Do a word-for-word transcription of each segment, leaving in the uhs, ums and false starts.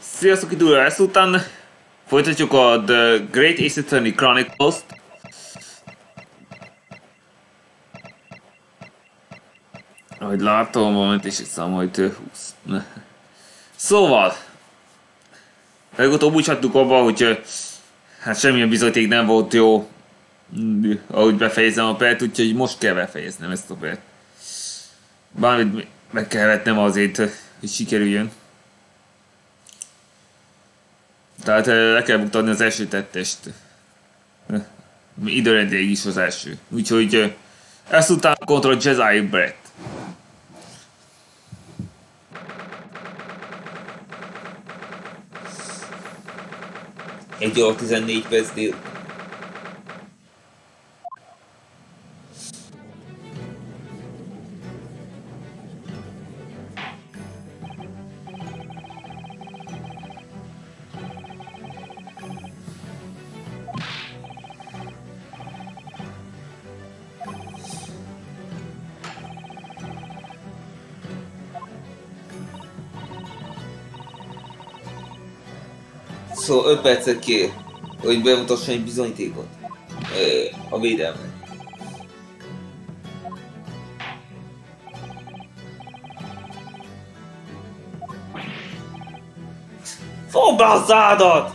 Sziasztok, itt újra ezután folytatjuk a The Great Ace Attorney Chronicles-t. Ahogy látom, valamit is hiszem, hogy húsz. Szóval, legutóbb úgy hagytuk abba, hogy hát semmilyen bizonyíték nem volt jó, ahogy befejezem a pert, úgyhogy most kell befejeznem ezt a pert. Bármit meg kell vetnem azért, hogy sikerüljön. Tehát le kell buktatni az első tettest. Időrendileg is az első. Úgyhogy ezután kontra Jedi Brett. egy óra tizennégy perc dél. Szóval öt percet kér, hogy bemutasson egy bizonyítékot a védelmet. Fogd be a szádat!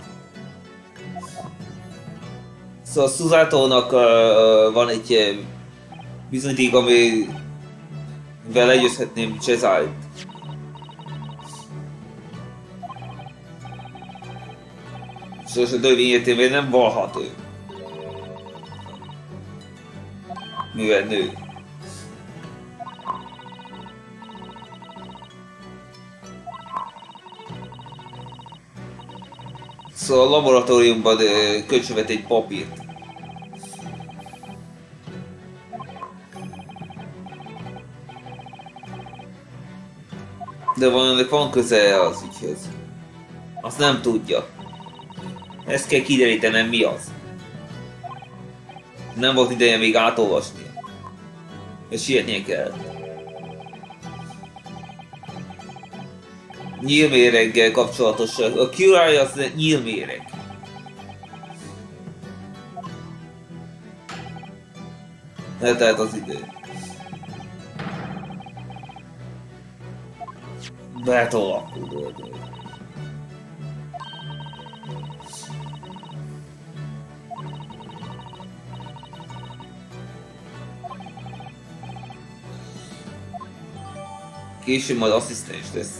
Szóval Suzatónak uh, van egy uh, bizonyíték, amivel legyőzhetném Jezait. Szóval a törvény értelmében nem valható. Mivel nő. Szóval a laboratóriumban kölcsönvet egy papírt. De van, van köze az ügyhöz. Azt nem tudja. Ezt kell kiderítenem, mi az. Nem volt ideje még átolvasni. És sietnie kell. Nyílméreggel kapcsolatos. A Curie az nyílméreg. Eltelt az idő. Betolakodott. Később majd asszisztens lesz.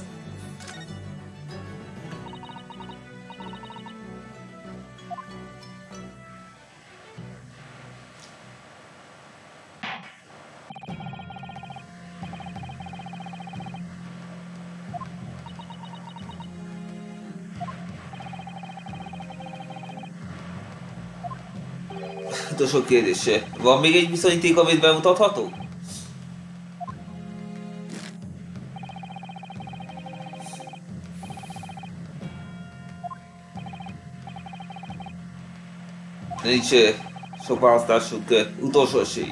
Utolsó kérdése. Van még egy bizonyíték, amit bemutatható? Nincs sok választásunk, utolsó esély.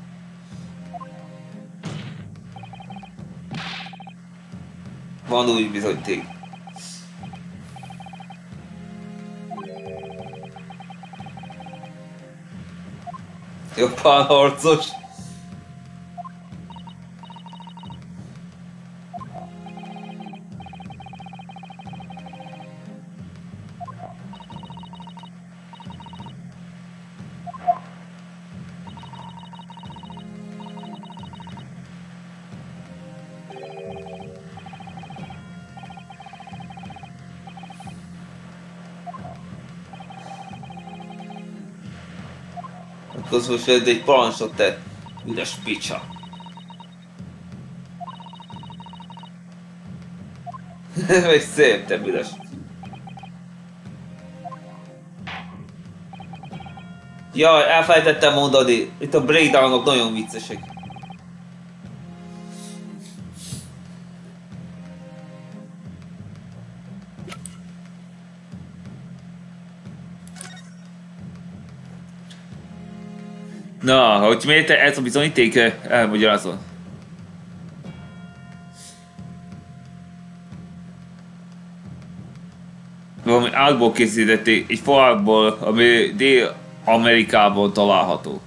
Van új bizonyíték. Japán harcos. Az most egy parancsot tett, üdes picsa. Meg szép, te büdös. Jaj, elfelejtettem mondani, itt a breakdownok nagyon viccesek. Na, hogy miért ez a bizonyíték, elmagyarázol. valami ágból készítették, egy faágból, ami Dél-Amerikában található.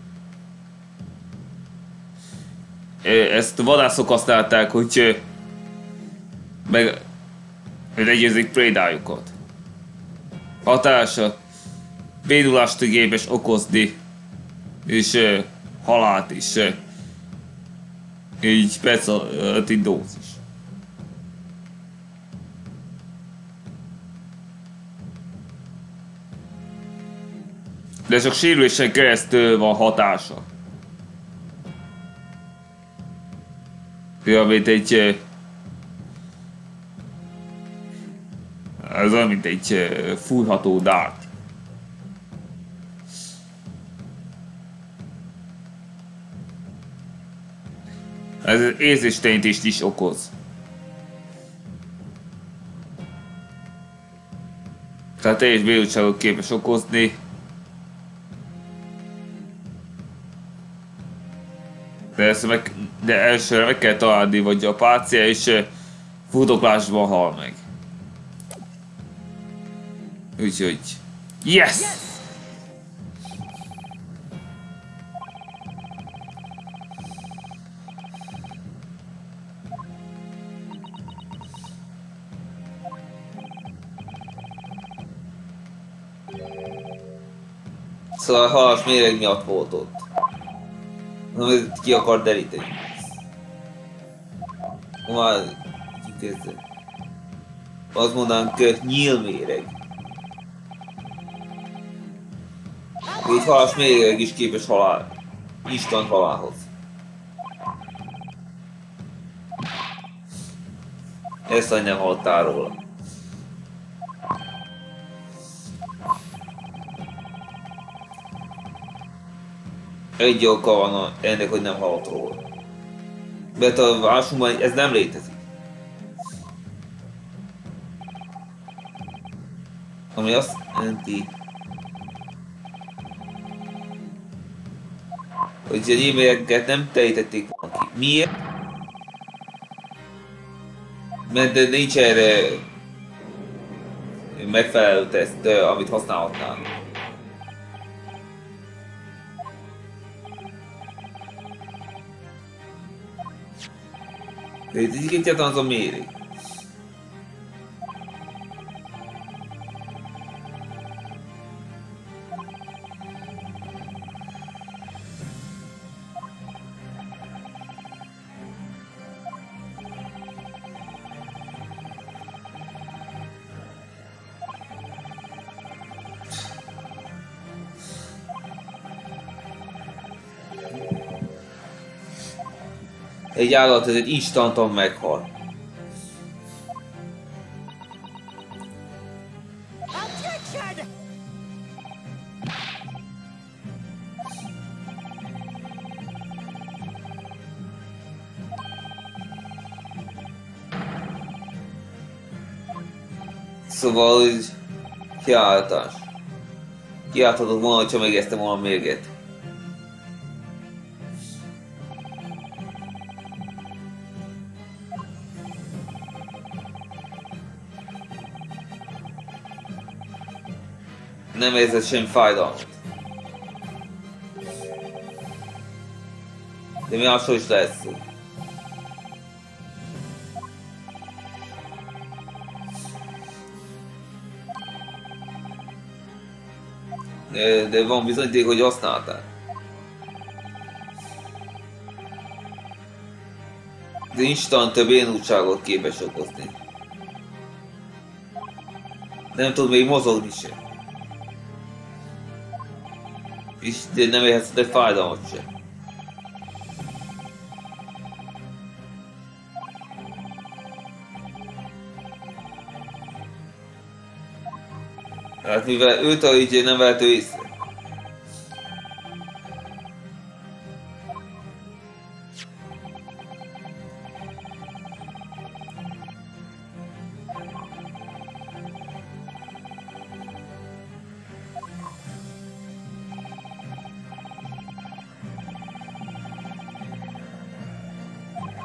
Ezt a vadászok használták, hogy meg legyőzik prédájukat. Hatása bénulást képes okozni, és uh, halált is. Uh, így perc alatti dózis. De csak sérülésen keresztül van hatása. Olyan, mint egy... Uh, ez olyan, mint egy uh, fújható dárt. Ez érzéstelenítést is okoz. Tehát teljes bénultságot képes okozni. De, ezt meg, de elsőre meg kell találni, vagy a pácia és futoklásban hal meg. Úgyhogy... Yes! Szóval a halas méreg miatt volt ott. Amit ki akar deríteni. Már kikezdem. Azt mondanánk, nyílméreg. Egy halas méreg is képes halál. Instant halálhoz. Ezt hogy nem hallottál róla. Egy oka van ennek, hogy nem hallott róla. Mert a vásunkban ez nem létezik. Ami azt jelenti, hogy a e-maileket nem telítették volna ki. Miért? Mert nincs erre megfelelő teszt, amit használhatnánk. De itt egyáltalán az a méreg. Egy állat, ez egy instanton meghal. Szóval, hogy kiáltás. Kiálthatod volna, hogyha megeztem volna mérget. Nem érzed semmi fájdalmat. De mi másról is lehet szó. De, de van bizonyíték, hogy használtál. De instant bénultságot képes okozni. Nem tud még mozogni sem. És nem érhetsz egy fájdalmat sem. Hát mivel őt a így nem vehető észre.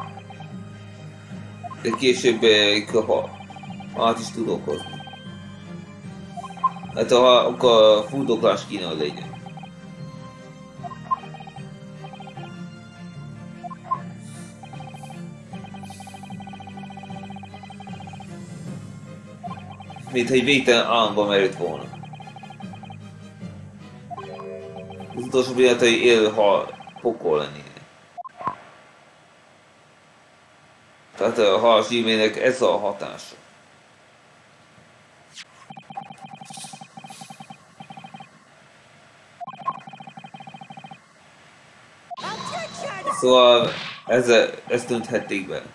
De később át is tud okozni. Hát ha akkor fuldoklás kéne, hogy legyen. Mint hogy végtelen államban merült volna. Az utolsó pillanatai él, ha pokol lennének. Tehát ha a zsímének ez a hatása. Szóval ezzel, ezt dönthették be.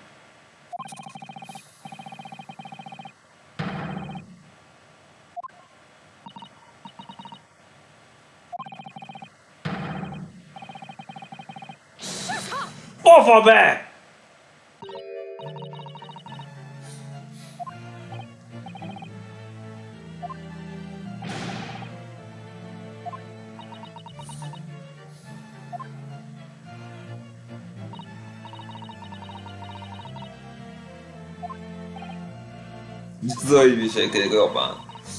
Poffa be! Zaj viselkedik Japán.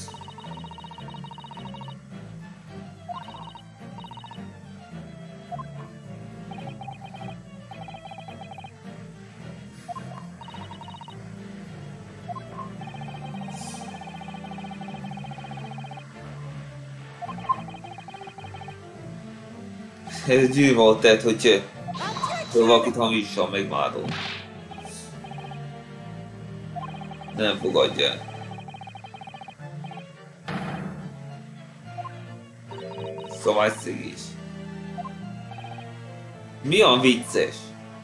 Ez gyűr volt, tehát, hogy valakit hamisan megmádol. De nem fogadja el. Szabályszegés. Mi olyan vicces?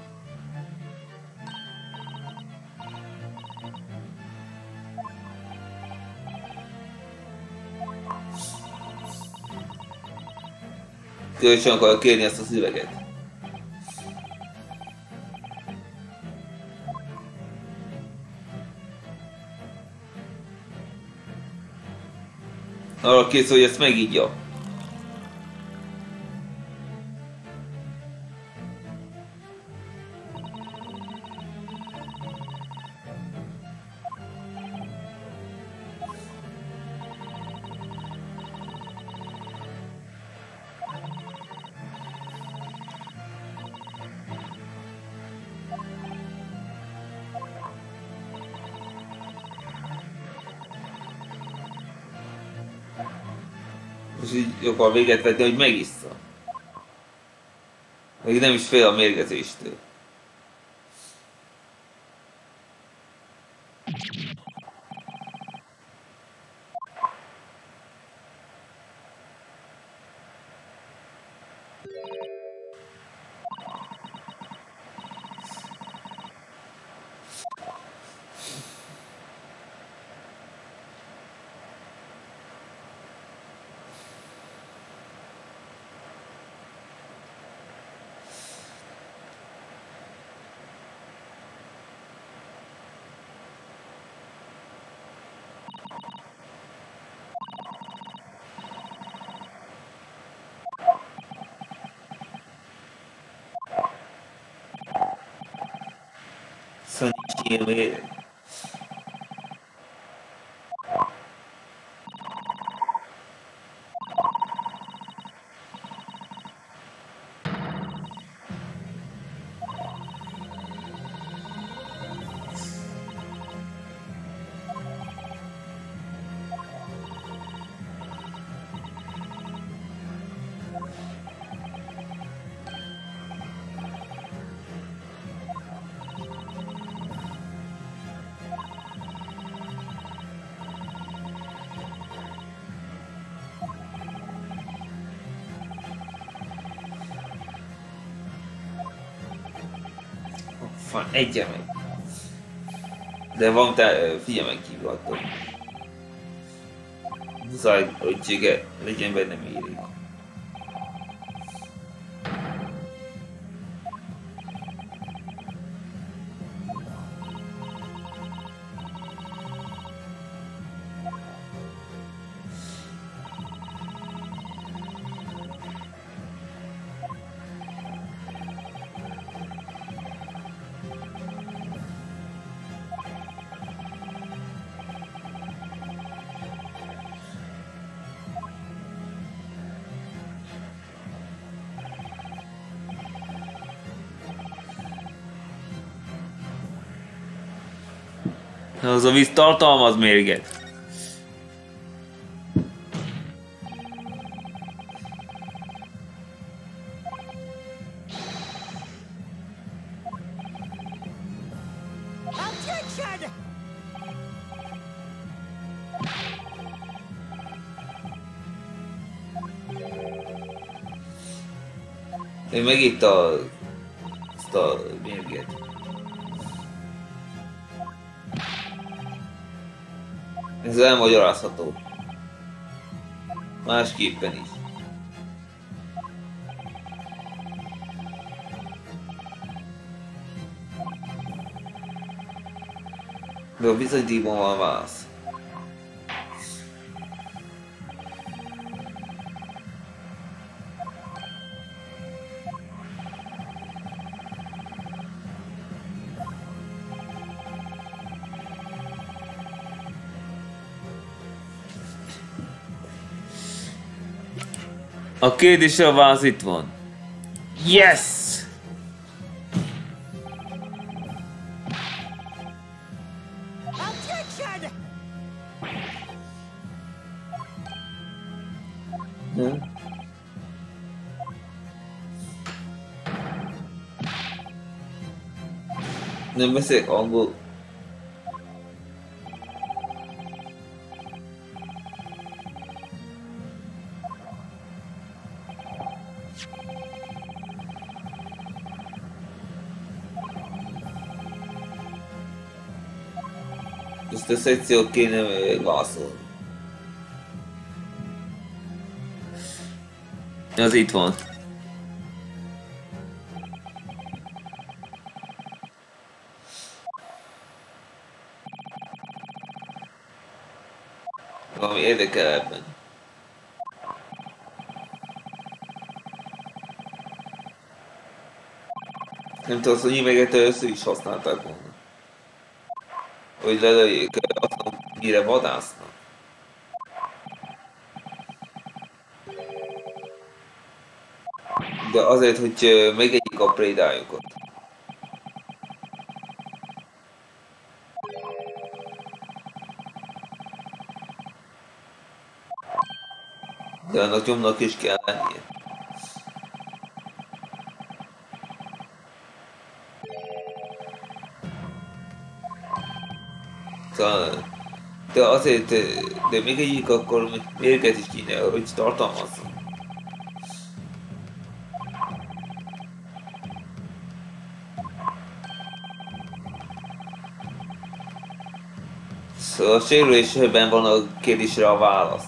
Kölcsön akarja kérni ezt a szüveget. Arra készül, hogy ezt megígya. És így akar véget vetni, hogy megissza. Még nem is fél a mérgezéstől. Szanyi méreg. Van, egyen meg. De van te figyelmen kívül attól. Muszáj, hogy csége legyen benne mérik. Az a víz tartalmaz mérget. Ő megitt a... azt a mérget. Ez elmagyarázható. Másképpen is. De a bizonyítékban van válasz. A kérdésre a válasz itt van. Yes! Nem? Nem beszélek angol. Ezt a szekciót kéne válaszolni. Az itt van. Valami érdekel ebben. Nem tudom, hogy nyímeget először is használták volna. Hogy lelőjék azt, mire vadásznak. De azért, hogy megegyik a prédájukat. De annak nyomnak is kell lennie. Szóval, de azért, de még egyik akkor mérget is kéne, hogy tartalmazzon. Szóval a sérülésben van a kérdésre a válasz.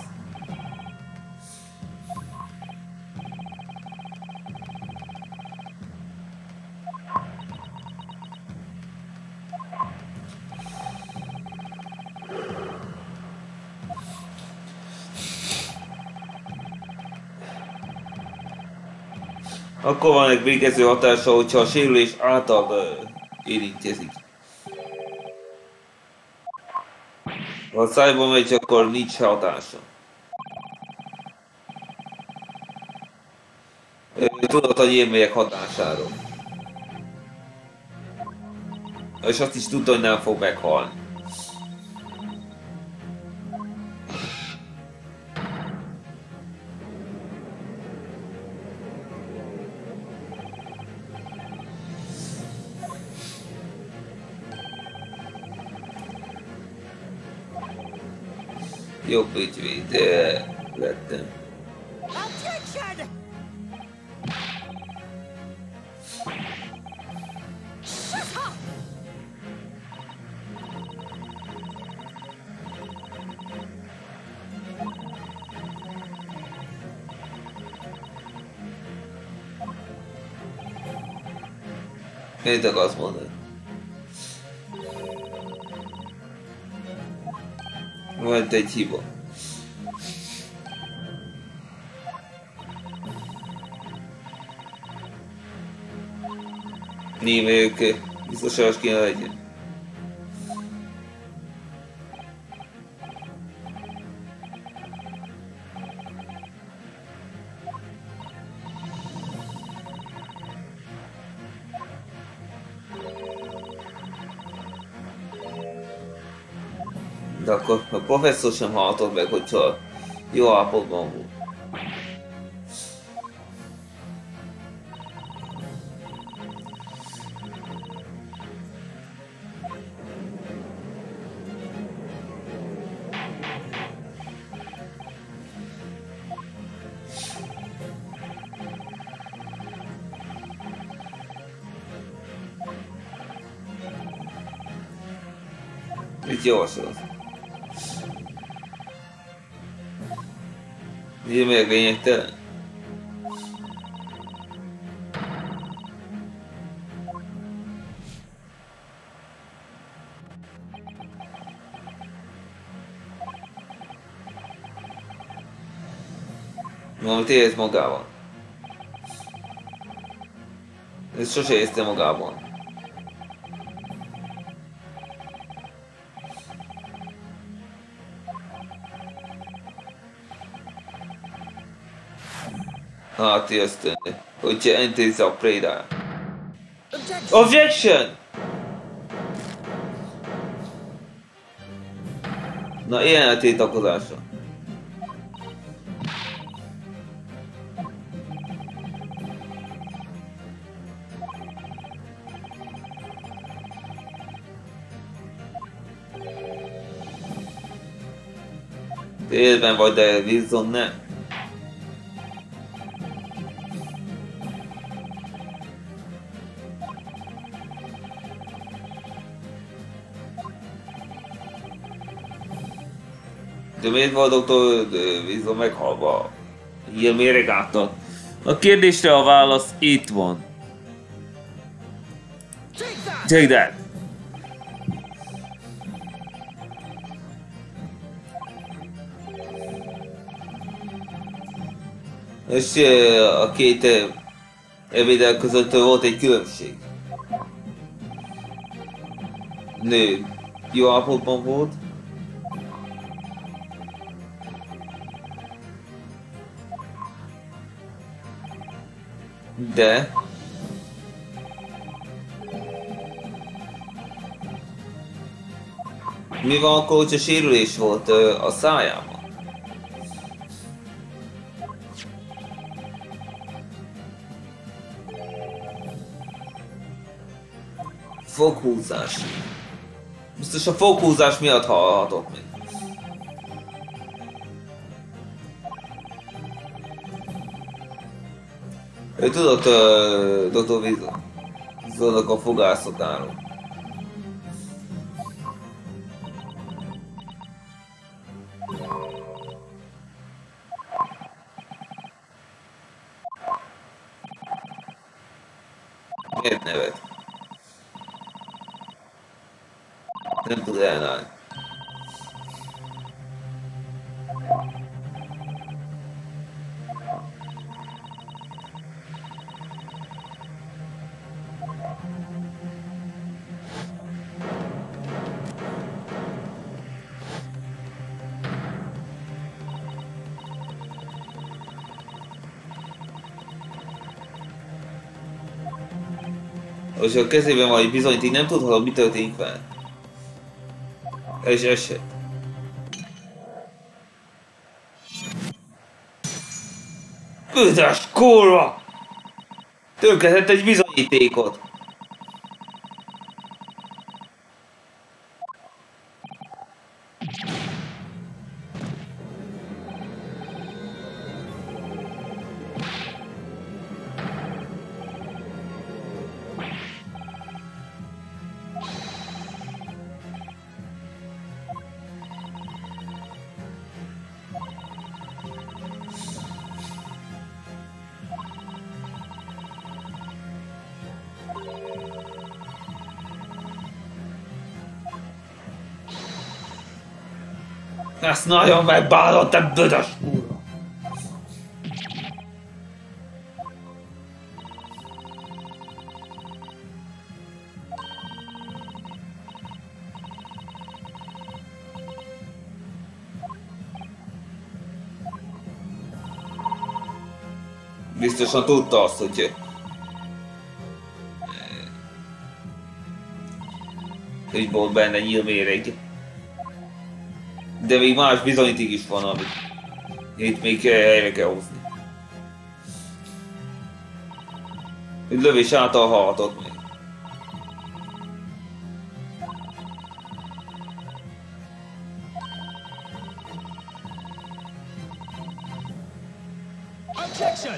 Akkor van egy végező hatása, hogyha a sérülés által uh, érintkezik. Ha a szájba megy, akkor nincs hatása. Tudod a nyérmelyek hatásáról. És azt is tudta, hogy nem fog meghalni. Jobb ügyvéd lettem. Mit akarsz mondani? Volt egy hiba. Némelyek biztosan kéne legyen. De akkor a professzor sem hallhatod meg, hogyha jó állapotban volt. Mit javasolsz? Ugye még lényegtelen? Valamit érez magában. Ezt sose érezte magában. Hát ezt, hogyha intézze a prédáját. Objection! Na, ilyen a tiltakozása. Élben vagy, de Wilson nem. De miért van doktor Wilson meghalva? Ilyen méreg által? A kérdésre a válasz itt van. Take that! És a két ebédel között volt egy különbség. Nő jó állapotban volt. De mi van akkor, hogyha sérülés volt a szájában? Foghúzás. Biztos a foghúzás miatt hallhatok még. Ő tudott uh, doktor Wilsonnak a fogászatáról. Miért nevet? Nem tud ellenállni. És a kezében van egy bizonyíték, nem tudhatod, mi történik vele. És eset. Büdös kurva! Tőkezett egy bizonyítékot. Ezt nagyon megbánod, te büdös kurva! Biztosan tudta azt, hogy... hogy volt benne nyílméreg. De még más bizonyíték is van, amit itt még helyre kell hozni. Egy lövés által halhatod még. Objection!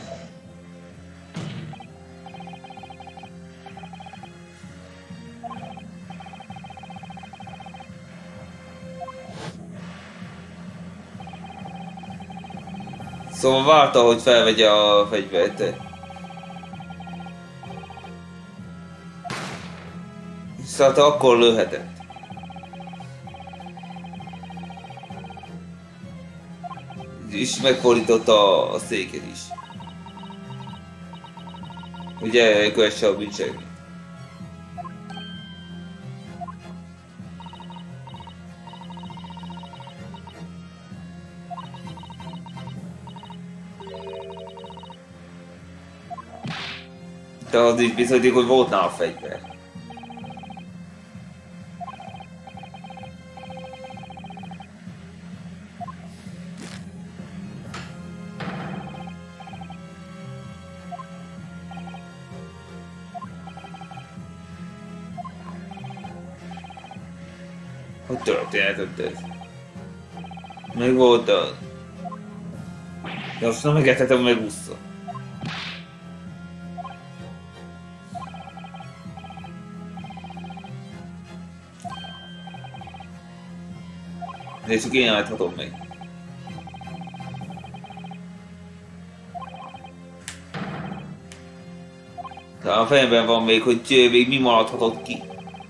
Szóval várta, hogy felvegye a fegyvert. Szóval akkor lőhetett. És megfordította a széket is. Ugye, kövesse a bűncselekményt. De az is bizonyíték, hogy volt nála fegyver. Hogy történetet ez? Még volt az. De azt nem megethetem meg vissza. Nézzük, én állíthatom meg. De a fejemben van még, hogy még mi maradhatott ki.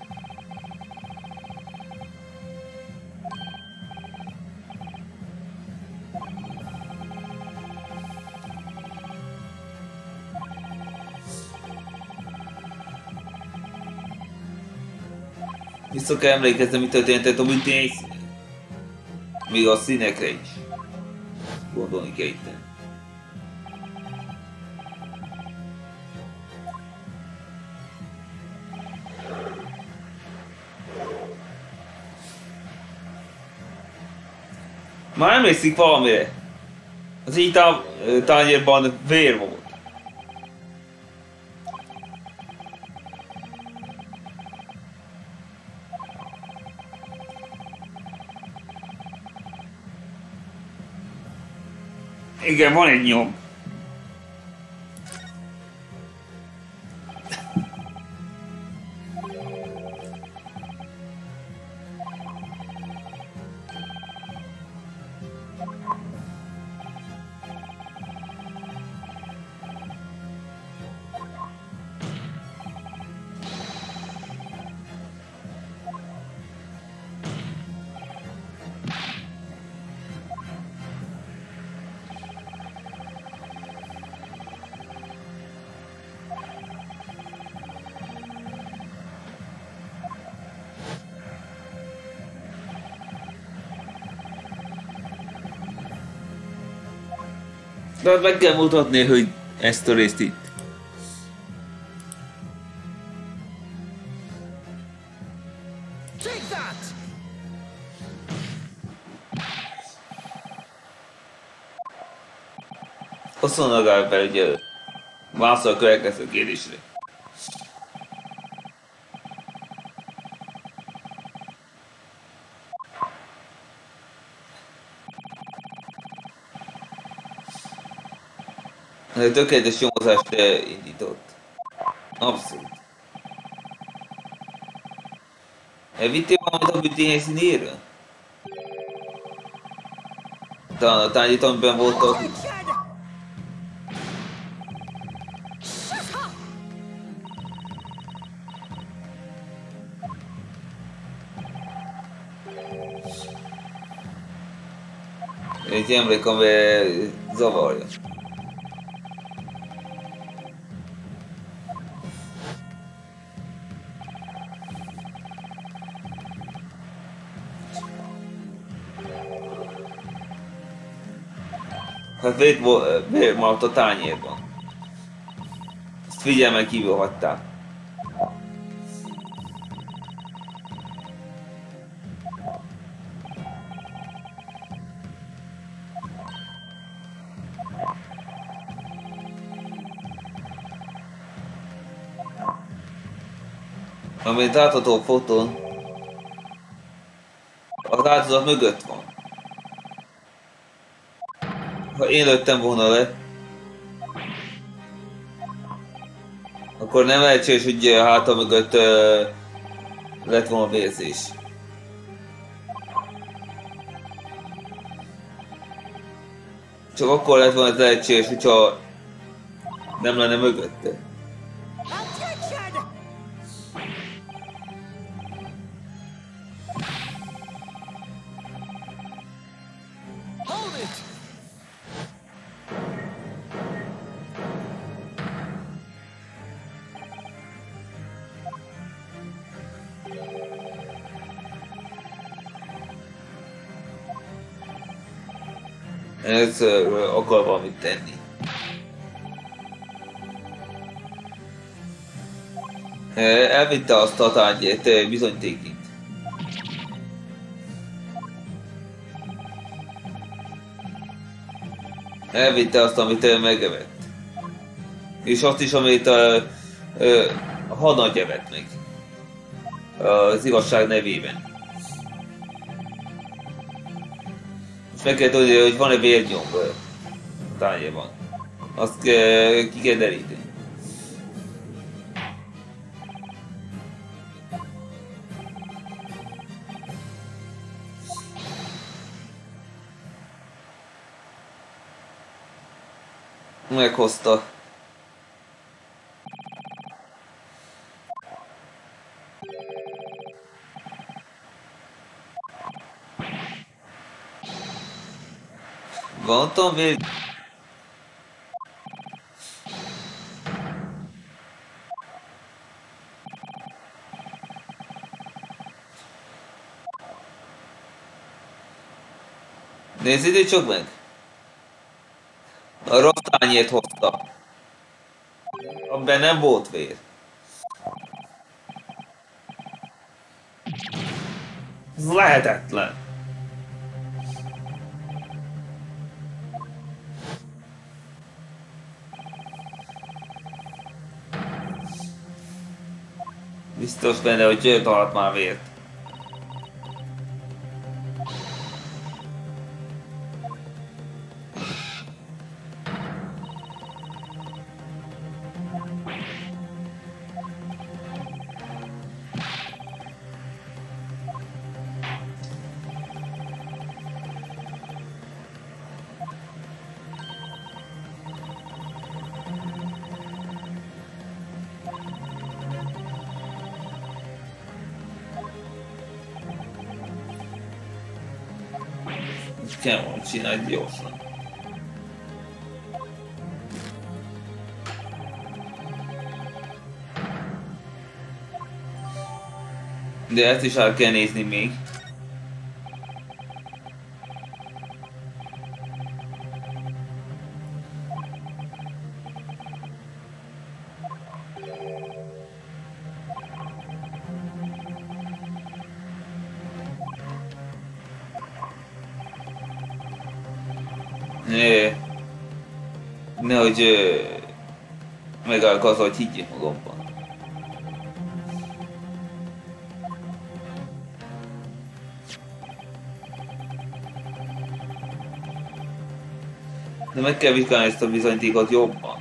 Vissza kell emlékeznem, mi történt a büntény. Még a színekre is. Gondolni kell itt. Már emlékszik valamire. Az így tányérban vér volt. Igen, van egy nyom. De meg kell mutatni, hogy ezt a részt itt. Hosszan agálj fel, hogy válaszol a következő kérdésre. Tökéletes nyomozást indított. Abszolút. Elvittél valamit a büntény színéről? Talán a tárgyit, amiben voltak. Egy emlék, amivel zavarja. Hát vét maradt a tányérban. Ezt figyelmen kívül hagyták. Amit látható a fotón, az áldozat mögött van. Ha én lőttem volna le, akkor nem lehetséges, hogy a háta mögött uh, lett volna vérzés. Csak akkor lett volna ez lehetséges, hogyha nem lenne mögötte. Ez uh, akar valamit tenni. Uh, elvitte azt a tárgyét uh, bizonyítékint. Elvitte azt, amit uh, megevett. És azt is, amit uh, uh, a hadnagy evett meg. Uh, az igazság nevében. Meg kell tudni, hogy van-e vérnyom a tányérban. Azt ke, ki kell deríteni. Meghozta. Gondoltam végig. Nézd ide csak meg! A rossz tányért hozta. Abban nem volt vér. Ez lehetetlen. Biztos benne, hogy ő talált már vért. Kell volna csinálni gyorsan. De ezt is el kell nézni még. É. Nehogy megállok azzal, hogy higgyék magamban. De meg kell vizsgálni ezt a bizonyítékot jobban.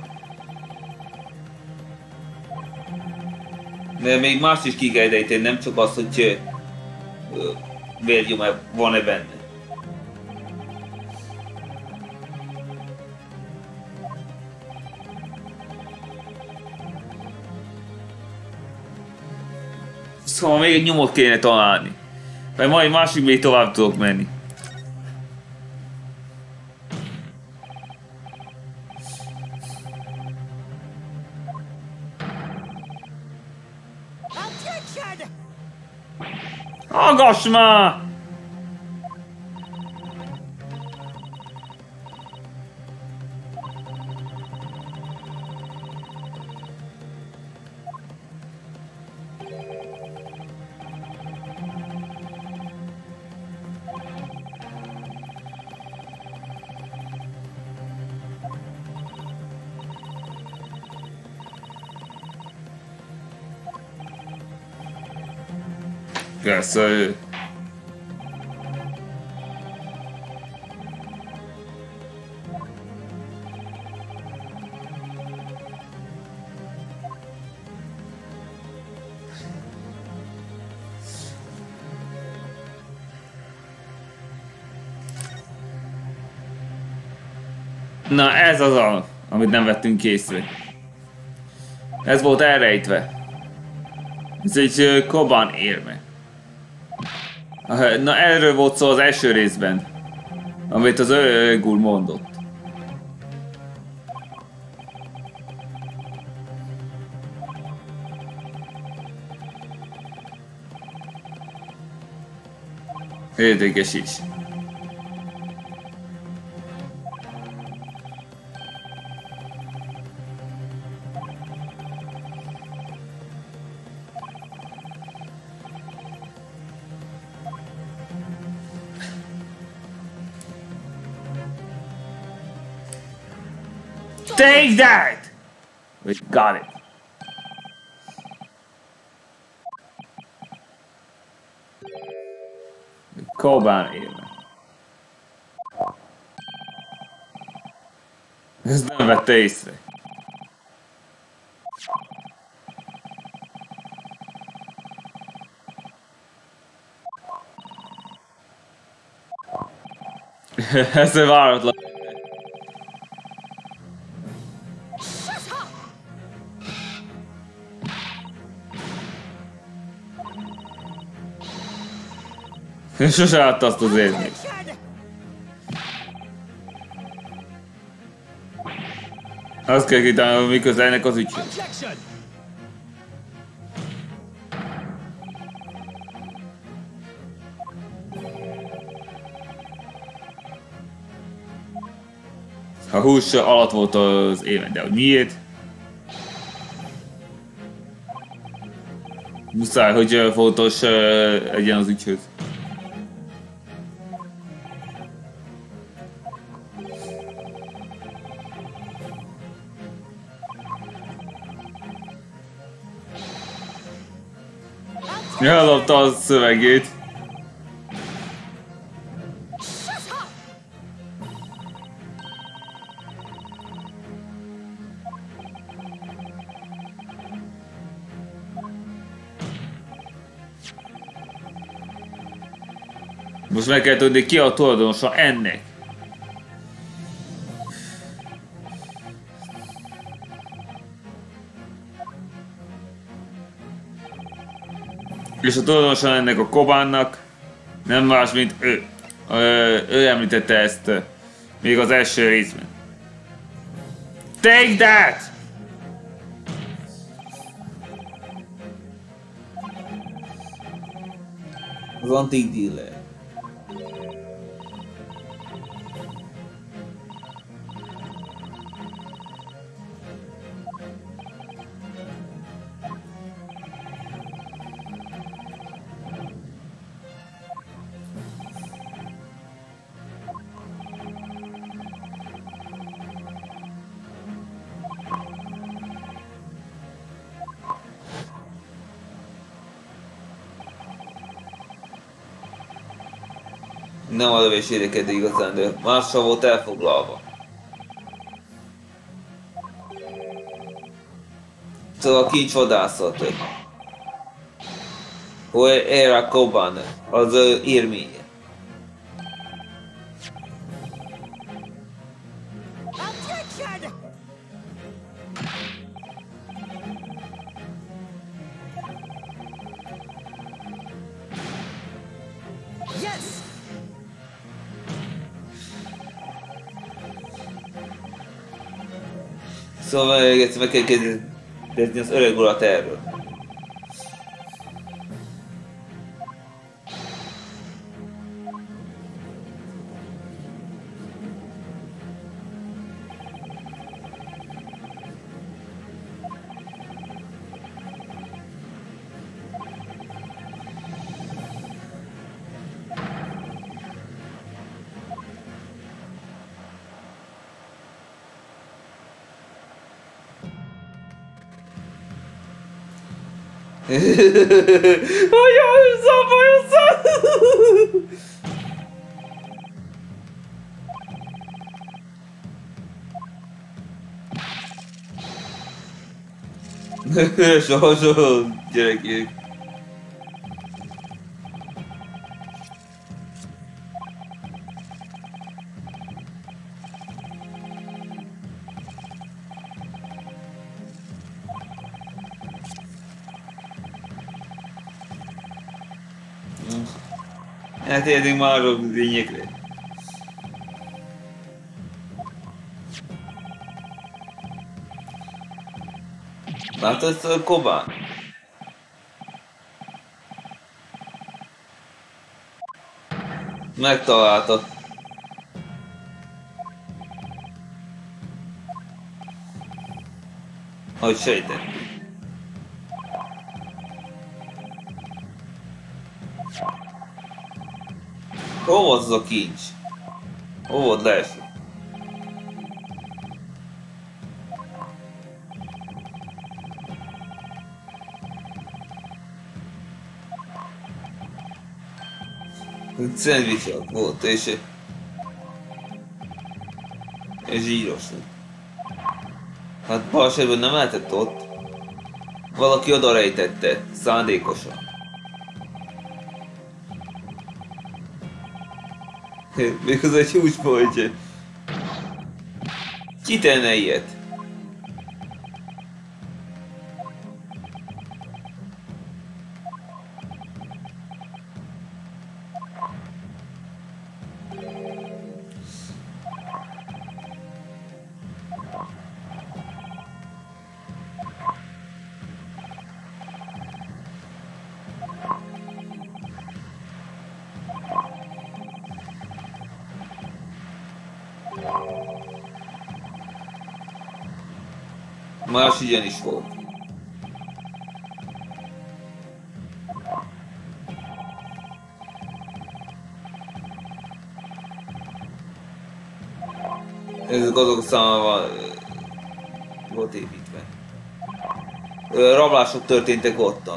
De még más is ki kell deríteni, nem csak az, hogy vérnyom van-e benne. Szóval még egy nyomot kéne találni. Vagy majd másik még tovább tudok menni. Hallgass már! Persze. Na ez az a, amit nem vettünk észre. Ez volt elrejtve. Ez egy Koban érme. Na erről volt szó az első részben, amit az Ögul mondott. Érdekes is. Take that! We got it. Koban élve. Ezt nem vette észre. Ez váratlan. Sose látta azt az élményt. Azt kell kitálni, mi közelnek az ügyhöz. A hús alatt volt az élmény, de hogy miért? Muszáj, hogy fontos legyen az ügyhöz. Ellopta a szövegét. Most meg kell tudni, ki a tulajdonosa ennek. És a tulajdonosa ennek a Kobannak nem más, mint ő. Ő, ő említette ezt még az első részben. Take that! Az antik dealer. Nem a lövés érdekelte igazán, de mással volt elfoglalva. Szóval a kincsvadászat. Hogy Era Koban, az érménye. Szóval még egyszer meg kell kérdezni az öreg urat erről. Olyan, szabályozzá! Soha, soha, gyerekek. Átértünk már a lényegre. Látod ezt a Kobán? Megtaláltad. Ahogy sejtettük. Hol volt az a kincs? Hol volt leeső? Szendvicsot volt, és... és zsíros. Hát bal esetben nem lehetett ott. Valaki oda rejtette, szándékosan. Méghozzá egy húsboltja. Ki tenne ilyet? Más ilyen is volt. Ezek azok számára volt építve. Rablások történtek ottan.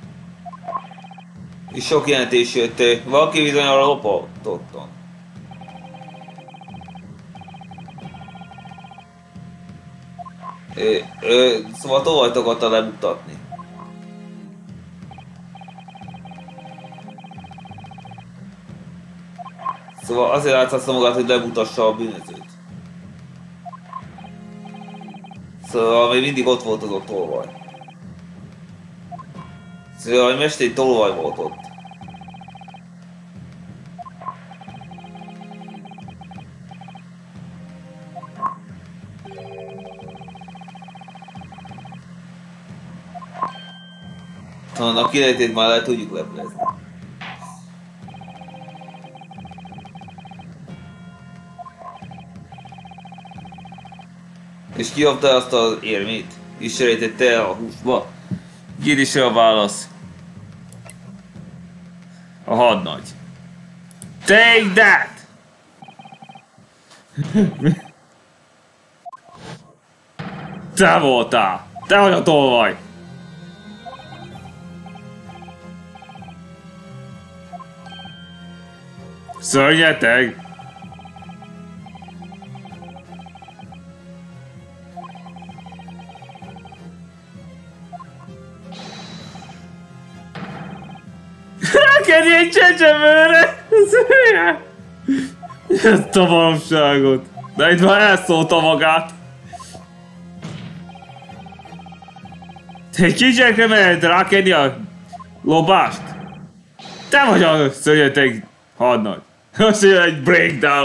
És sok jelentés jött. Valaki bizonyára lopott ottan. Ö, ö, szóval tovább akarta lemutatni. Szóval azért látszaszta magát, hogy lemutassa a bűnözőt. Szóval még mindig ott volt az a tolvaj. Szóval egy mesteri tolvaj volt ott. Annak kiletét már le tudjuk leplezni. És kiadta azt az érmét? És rejtette el a húsba? Írd is a válasz. A hadnagy. Take that! Te voltál! Te vagy a tolvaj! Szörnyeteg! Neked egy csecsemőre! Ezt a valóságot! De itt már elszólta magát! Te egy kicsekre mehet rákenni a lopást? Te vagy a szörnyeteg hadnagy! Azt mondja, egy breakdown!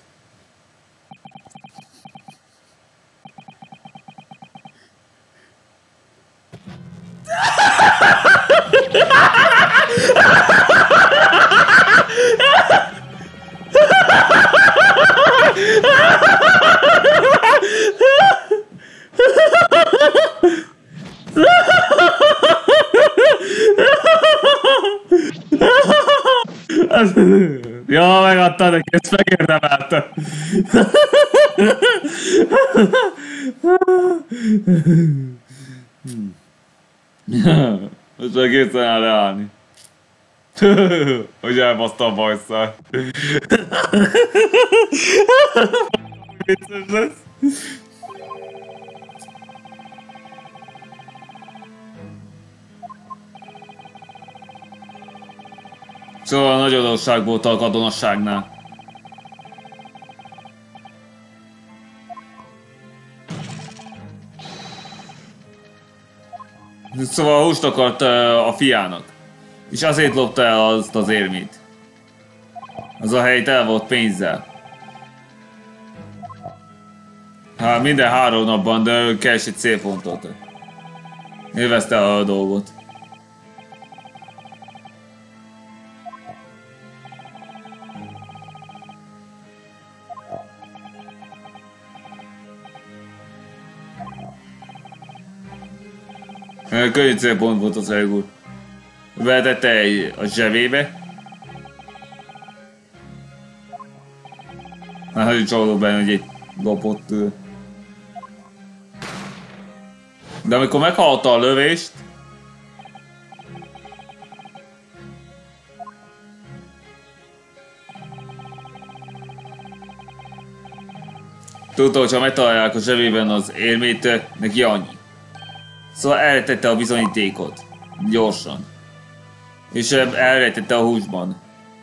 Ja, megadtad neki, ezt megérdemelte. Most egészen el leállni. Hogy elbaszta a bajszál. Vicces lesz. Szóval nagy adósság volt a katonasságnál. Szóval húst akart a fiának. És azért lopta el azt az érmét. Az a hely el volt pénzzel. Hát minden három napban, de keres egy célpontot. Élvezte a dolgot. Könnyű célpont volt az elgúr. Vetette egy a zsebébe. Hát nagyon csalódott benne, hogy egy lopott tőle. De amikor meghallotta a lövést, tudta, hogy ha megtalálják a zsebében az érmét, neki annyi. Szóval elretette a bizonyítékot. Gyorsan. És elretette a húsban.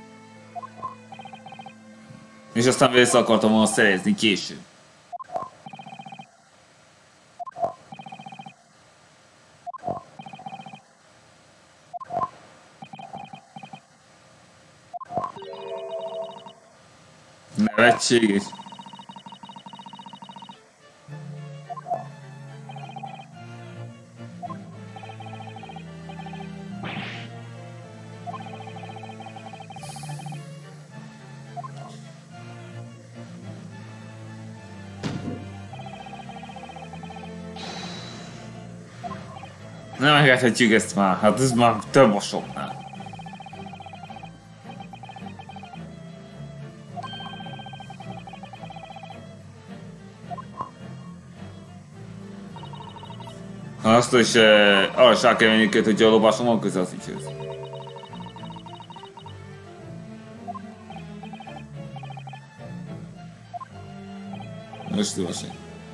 És aztán vissza akartam volna szerezni később. Nevetséges. Nem engedhetjük ezt már, hát ez már több a soknál. Azt is eh, arra sá kell venni őket, hogyha a lopásom van köze az ügyhöz. Most szívesen.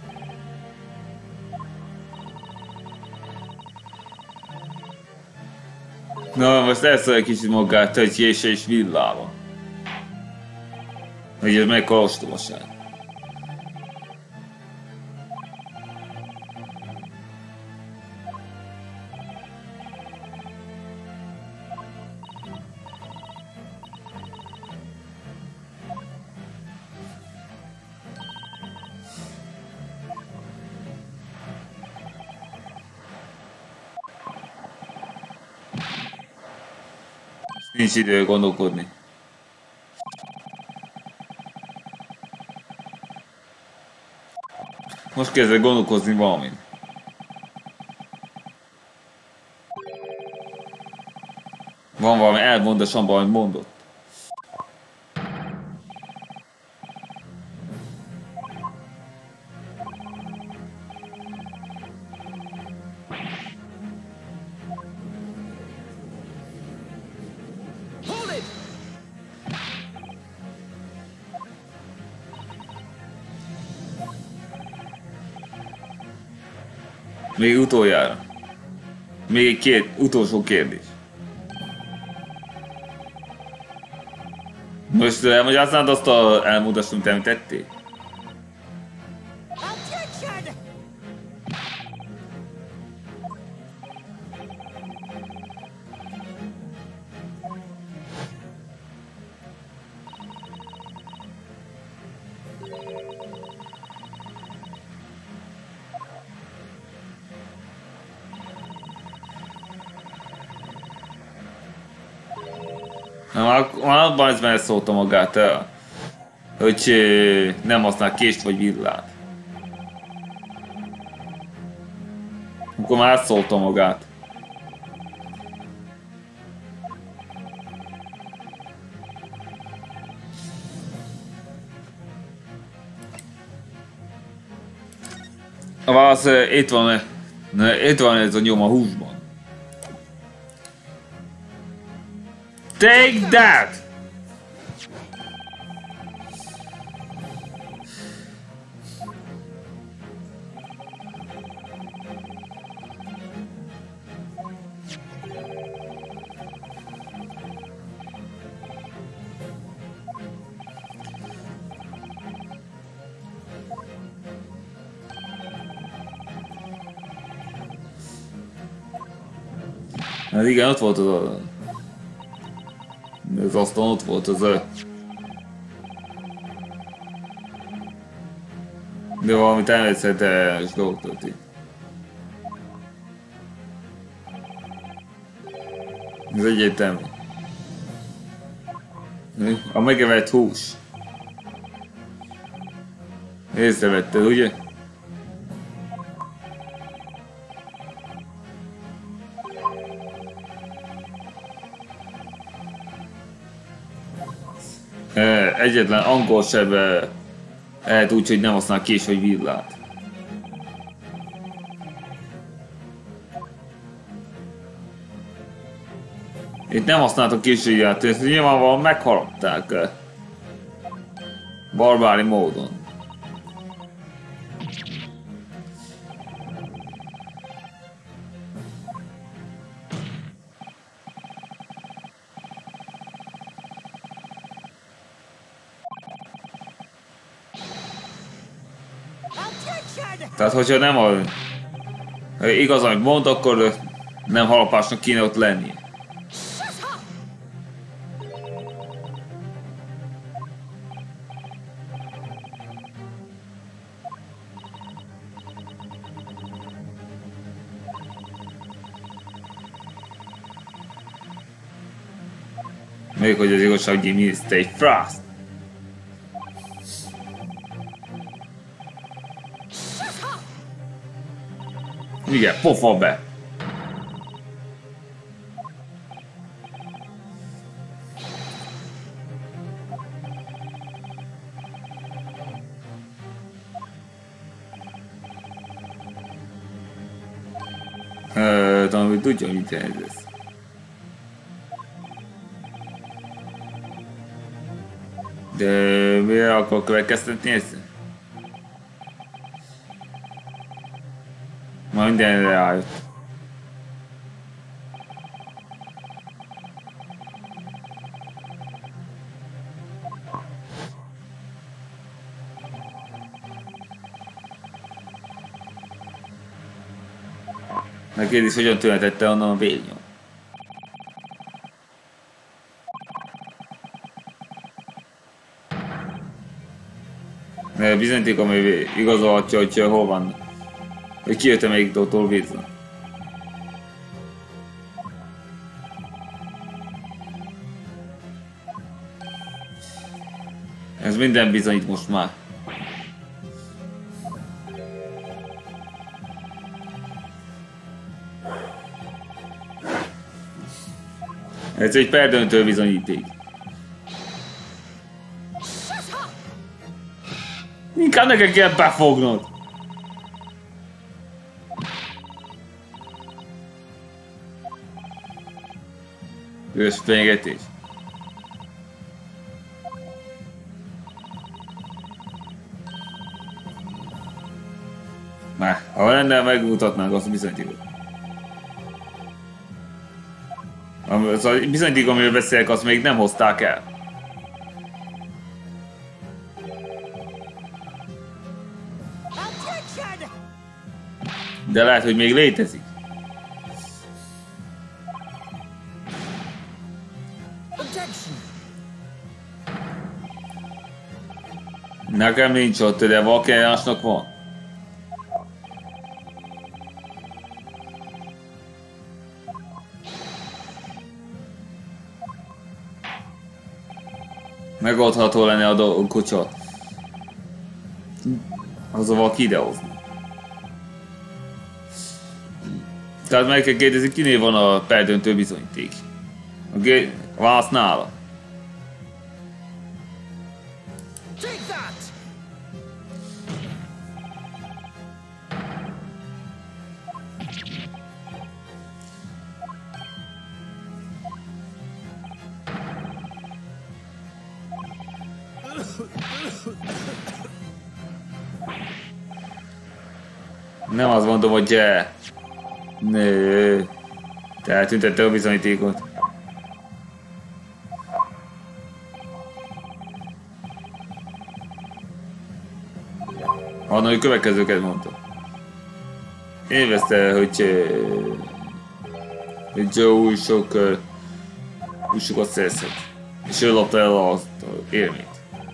Na, most elszól egy kicsit magát egy késő és villával. Hogy ez meg ostobaság. Nincs idő gondolkodni. Most kezdek gondolkozni valamin. Van valami elmondásom, valamit mondott. Még utoljára. Még egy két, utolsó kérdés. Most elmagyaráznád azt a elmondást, amit említettél? Már abban ez már szólta magát el, hogy nem használ kést vagy villát. Akkor már szólta magát. A válasz, itt van, itt van ez a nyom a húsban. Take that! Hát igen, ott volt az a... Az asztalon ott volt az a... De valami természetes dolog történt. Ez egyértelmű. A megevett hús. Észrevetted, ugye? Egyetlen angol seb lehet úgy, hogy nem használ kés vagy villát. Itt nem használtak későját, ezt nyilvánvalóan megharapták barbári módon. Tehát, hogyha nem a... igaz, amit mond, akkor nem harapásnak kéne ott lennie. Még hogy az igazság, give me stay fast. Igen, pofa be! Eee, talán hogy tudja, mit jelent ez. De mire akar következtetni ezt? Ma mindenre rájött. Megkérdés, hogyan tűnhetette onnan a vérnyom. Bizonyíték, amely igazolhatja, hogy hol van. Hogy kijött-e melyik doktor Wilson. Ez minden bizonyít most már. Ez egy perdöntő bizonyíték. Inkább neked kell befognod. Ős fenyegetés. Már, ha lenne, megmutatnánk azt a bizonyítékot. Az a bizonyíték, amiről beszélek, azt még nem hozták el. De lehet, hogy még létezik. Nekem nincs ott, de valaki másnak van. Megoldható lenne a dolog, kocsot. Azzal valaki idehozni. Tehát meg kell kérdezni, kinél van a perdöntő bizonyíték. A válasz nála. Nem azt mondom, hogy gyere. Nő. Te eltüntette a bizonyítékot. Annak, hogy következőket mondta. Élvezte, hogy, hogy Joe új sok új sokat szerzhet. És ő lopta el az élményt.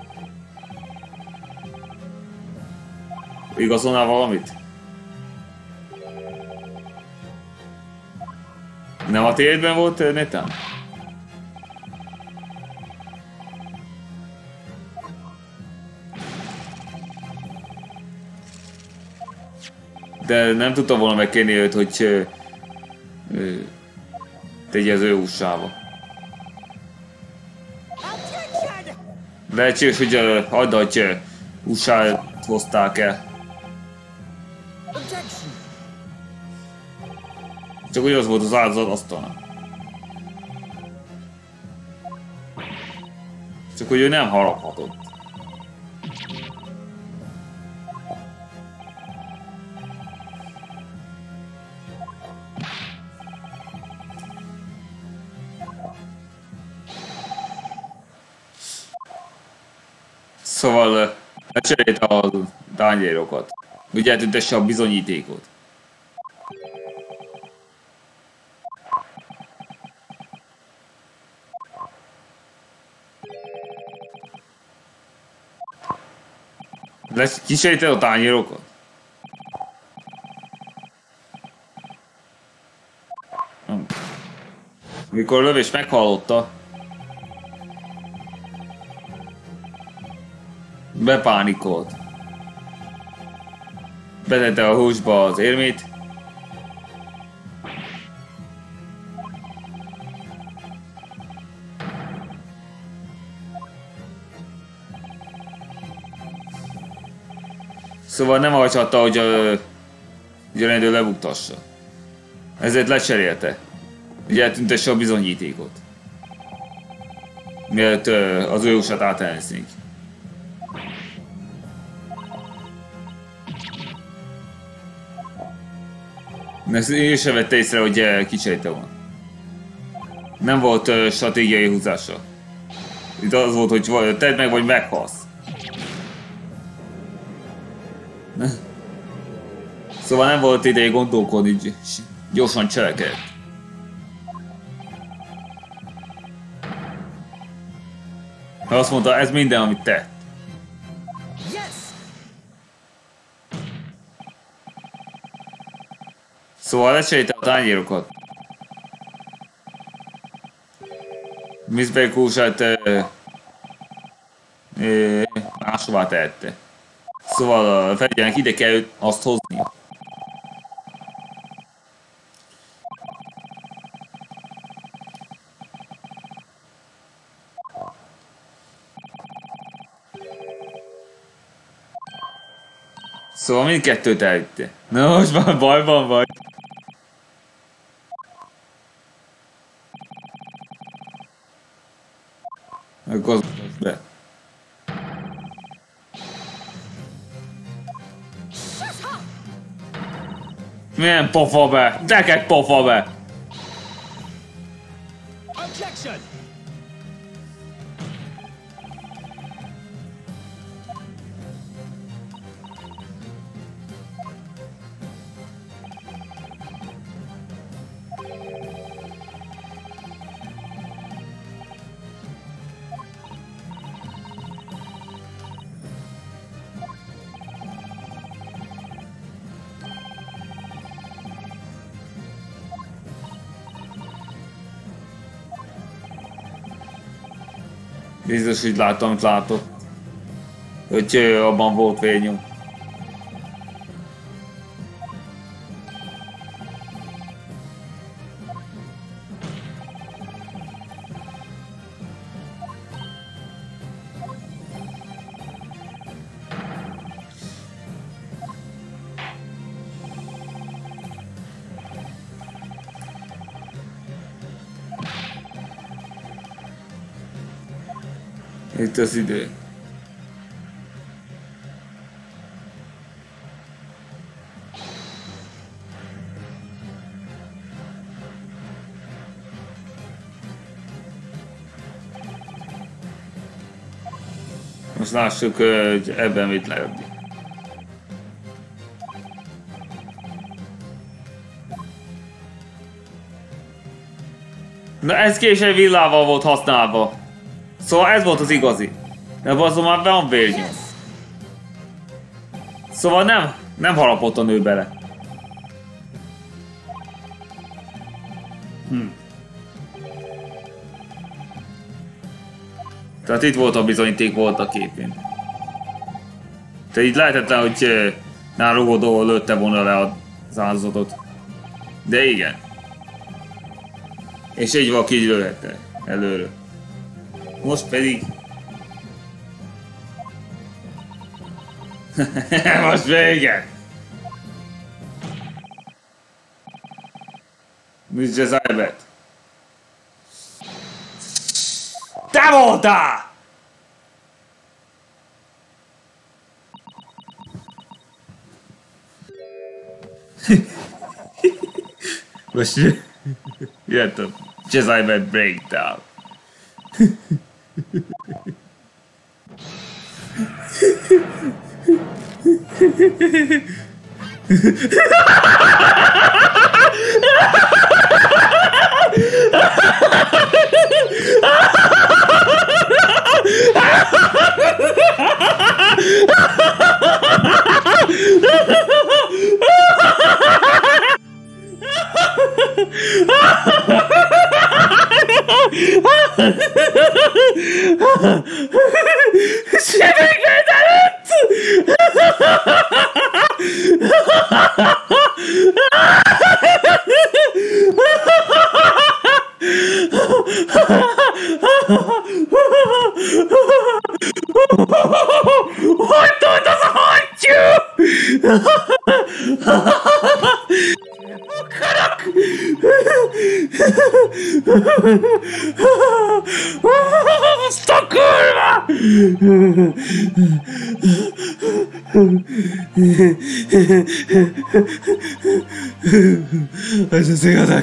Igazolnál valamit? Nem a tiédben volt, Netán? De nem tudtam volna megkérni őt, hogy ö, ö, tegye az ő ússába. Lehetséges, hogy hagyd, hogy ússát hozták el. Csak hogy az volt az áldozat asztalán. Csak hogy ő nem haraphatott. Szóval lecserélte a tányérokat. Ugye eltüntesse a bizonyítékot. Kísérte a tányérokat? Hm. Mikor a lövés meghallotta, bepánikolt. Betette a húsba az érmét. Szóval nem hagyhatta, hogy a, hogy a rendőr lebuktassa. Ezért lecserélte. Ugye eltüntesse a bizonyítékot. Mielőtt az ő húsát átelensznék. Ő sem vette észre, hogy kicserélte volna. Nem volt uh, stratégiai húzása. Itt az volt, hogy tedd meg, vagy meghalsz. Szóval nem volt ideje gondolkodni, gyorsan cselekedett. Azt mondta, ez minden, amit tett. Szóval lecserélte a tányérokat. Miss Beckúsát máshová tehette. Szóval a felügyelnek ide kell azt hozni. Szóval mindkettőt elvitte. Na most már bajban vagy. Akkor be. Milyen pofa be? Neked pofa be! Biztos, hogy láttam, amit látott. Hogy abban volt vérnyom. Itt az idő. Most lássuk, hogy ebben mit lehet. Na ez később villával volt használva. Szóval ez volt az igazi. De azon már van vérnyom. Szóval nem, nem harapott a nő bele. Hm. Tehát itt volt a bizonyíték, volt a képén. Tehát itt lehetetlen, hogy nálugó dolgol lőtte volna le az áldozatot. De igen. És így valaki így lőhette előről. Most pedig... Most vége! miszter Zybert! Te voltál! Most jött a Zybert breakdown. Sebeket előtt! Hogy tudod az a hantyú? Akarok! Azt a kurva! Ez az igazak.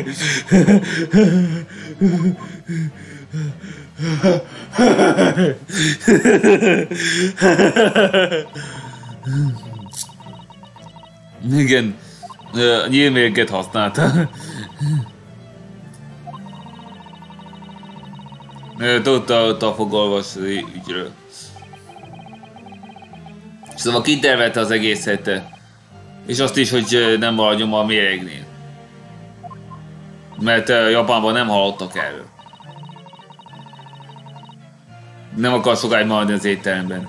Igen, nyílmérget használta. Tudta ott a fogolvasni ügyről. Szóval kitervelte az egészet. És azt is, hogy nem maradjon a méregnél. Mert Japánban nem hallottak erről. Nem akar sokáig maradni az étteremben.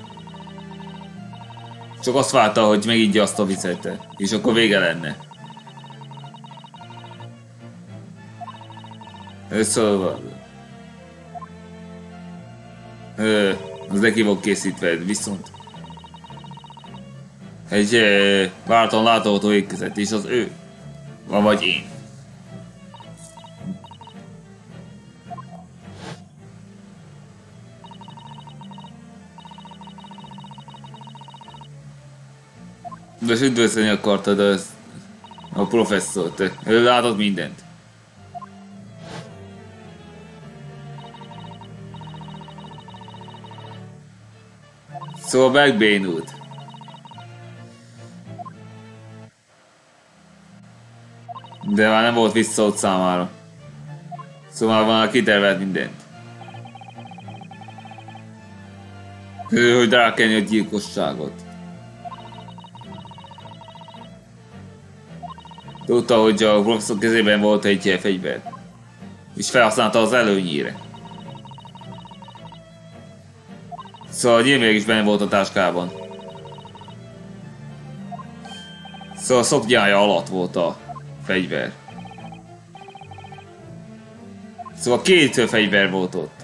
Csak azt várta, hogy megígya azt a vizet, és akkor vége lenne. Szóval... Ö, az neki volt készítve, viszont... Egy ö, váratlan látogató érkezett, és az ő. Vagy én. De üdvözölni akartad az, a professzort, ő látott mindent. Szóval megbénult. De már nem volt vissza ott számára. Szóval már kitervelt mindent. Ő, hogy rákenni a gyilkosságot. Tudta, hogy a professzor kezében volt egy fegyver. És felhasználta az előnyére. Szóval a nyilván is benne volt a táskában. Szóval a szoknyája alatt volt a fegyver. Szóval két fegyver volt ott.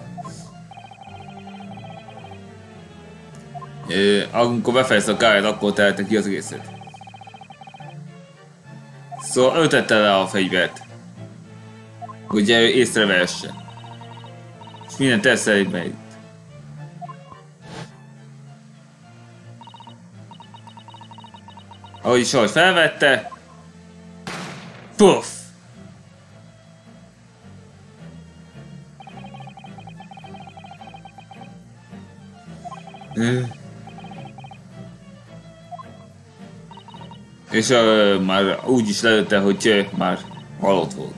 É, amikor befejezte a káját, akkor tehelte ki az egészet. Szóval ő tette le a fegyvert. Hogy ő észrevehesse. És minden tesszerében itt. Ahogy is, ahogy felvette. Puff! És uh, már úgy is lelőtte, hogy uh, már halott volt.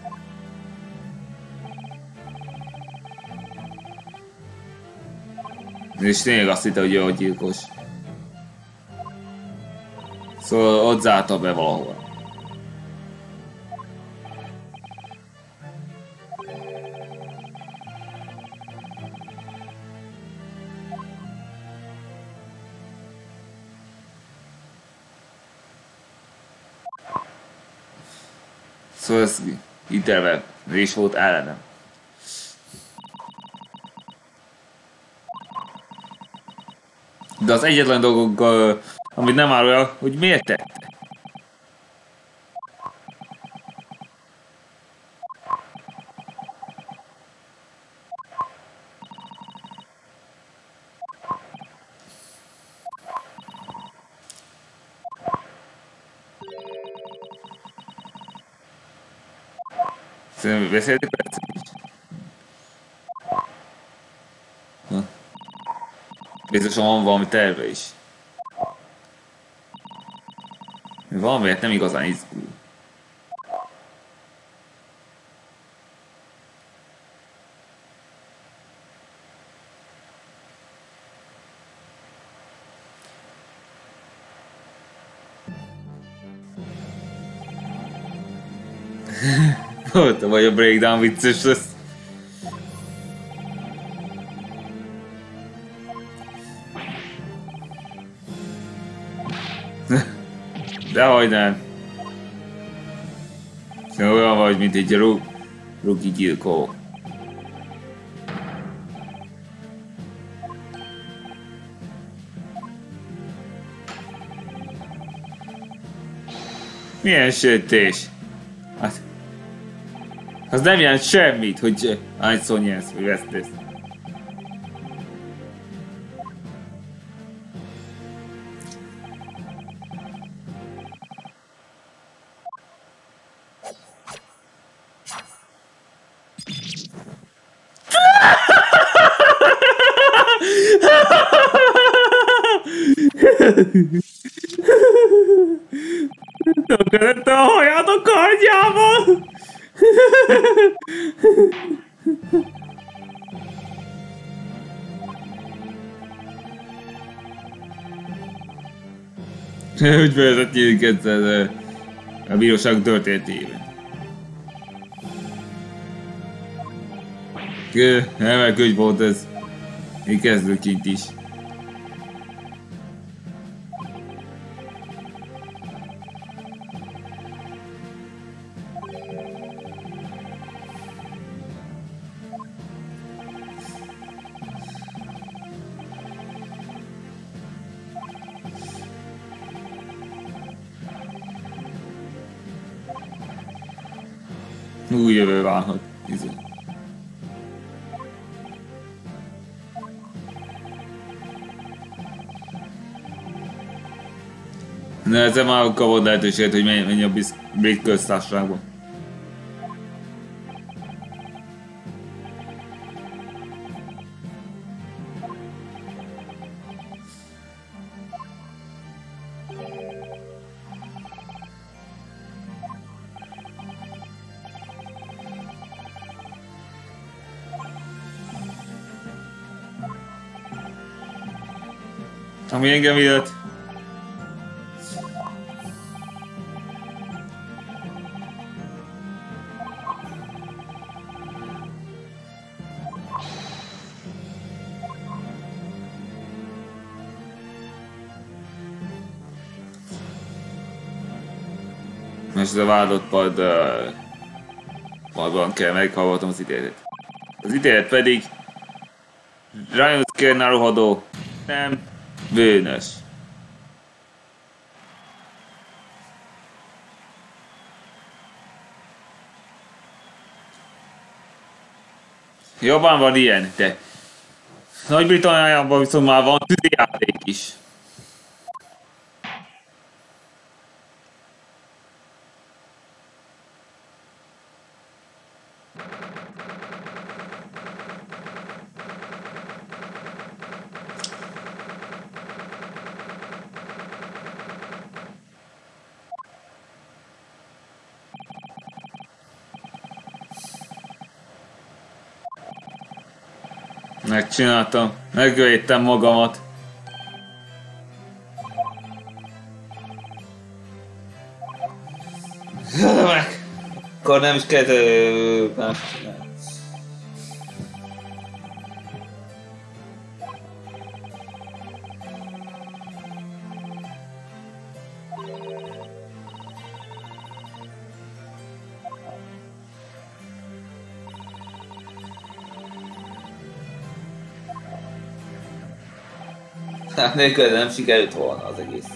És tényleg azt hitte, hogy ő a gyilkos. Szóval ott zárta be valahol. Szóval ez ítélve is volt ellenem. De az egyetlen dolgok, amit nem árulja, hogy miért tette. Szerintem beszéltek percet is. Ha. Biztosan van valami terve is. Valamiért nem igazán izgul. Ott vagy a breakdown vicces lesz. Dehogy nem. Olyan vagy, mint egy rug, rugi gyilkó. Milyen sütés? Hát, az nem jelent semmit, hogy hányszor nyersz, vagy vesztesz. Tönkretette a haját a kardjával! Úgy vezetett őket a bíróság történetében. Emelkönyv volt ez. Még kezdőként is. Új jövő válhat. Izé. Ne, ezzel már kapod lehetőséget, hogy menj, menj a brit köztársaságba. Ami engem illet. Most a vádott pad... Uh, padban kell meghallgatom az ítéletet. Az ítélet pedig... Ryosuke Naruhodo nem bűnös. Jobban van ilyen, de Nagy-Britanniában viszont már van tűzijáték is. Megcsináltam. Megvédtem magamat. Meg! Akkor nem is kellett ö, más csinálni. Hát nélkül nem sikerült volna az egész.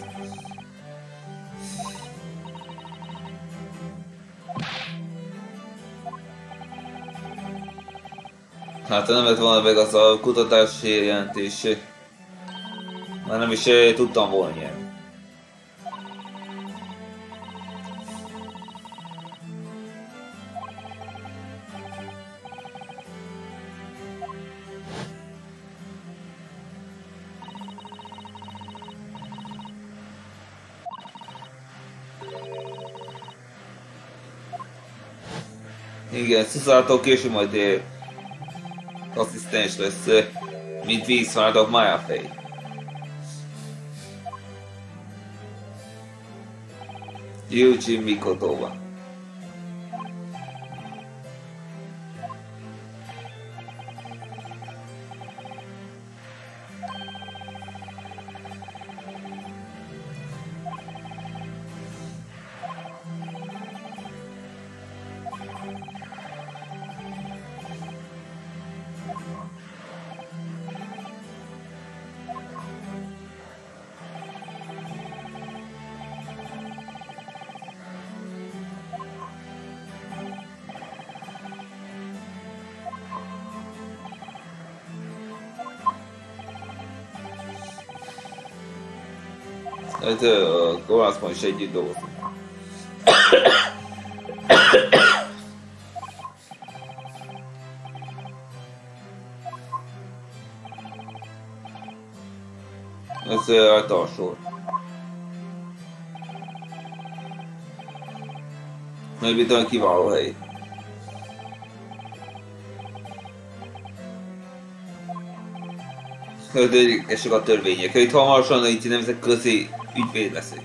Hát ha nem lett volna meg az a kutatási jelentés, már nem is eh, tudtam volna nyerni. Igen, Szuzától később majd eh, asszisztens lesz, eh, mint vízfáradok Májafej. Yuji Mikotoba. Hát a Kovászban is együtt dolgozunk. Ez rajta a sor. Nagy-Britannia kiváló hely. Érdekesek a törvények. Itt hamarosan itt nemzetközi ügyvéd leszek.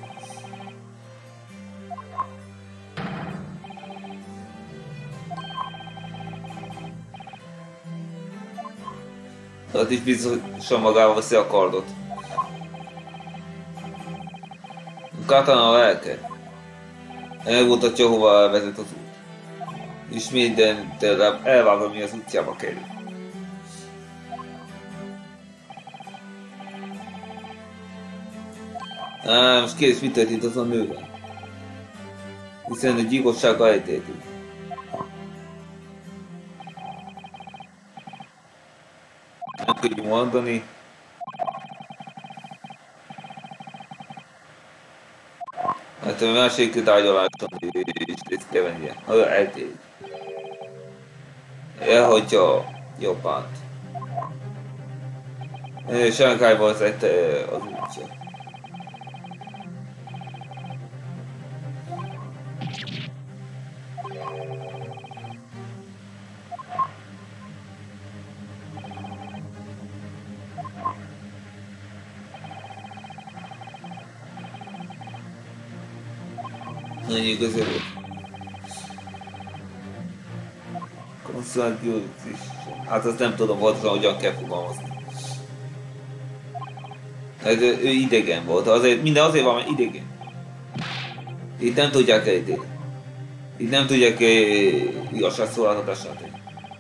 Tehát is biztosan magával veszi a kardot. A katana a lelke. Elmutatja, hova vezet az út. És mindent elvágom, mi az útjába kerül. Á, most kérdés, mit történt az a nővel? Hiszen a gyilkossággal ejtéltünk. Nem tudjuk mondani. Hát a másik tárgyaláson is részt kell vennie. Ha eltérik. Elhagyja Japánt. Shanghaiba vezette az útja. Ennyi közel volt. Konszolát is. Hát azt nem tudom pontosan, hogyan kell fogalmazni. Hát ő idegen volt, azért, minden azért van, mert idegen. Itt nem tudják elítélni. Itt nem tudják igazságszolgáltatását tenni.